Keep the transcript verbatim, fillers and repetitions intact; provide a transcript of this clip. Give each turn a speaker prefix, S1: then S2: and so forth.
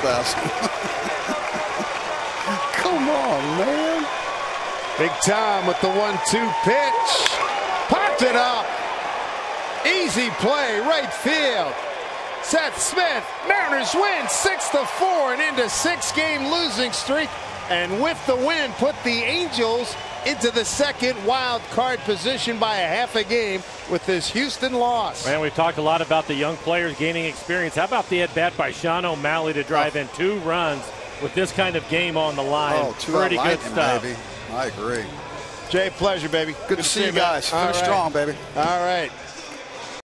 S1: spasm. Come on, man.
S2: Big Tom with the one two pitch. Popped it up. Easy play, right field. Seth Smith, Mariners win six to four and into six-game losing streak. And with the win, put the Angels into the second wild card position by a half a game with this Houston loss.
S3: Man, we've talked a lot about the young players gaining experience. How about the at-bat by Sean O'Malley to drive oh. in two runs with this kind of game on the line?
S1: Oh, two
S3: Pretty good
S1: lightning,
S3: stuff.
S1: Baby. I agree.
S2: Jay, pleasure, baby.
S1: Good, Good to see you guys. Finish
S2: right.
S1: strong, baby.
S2: All right.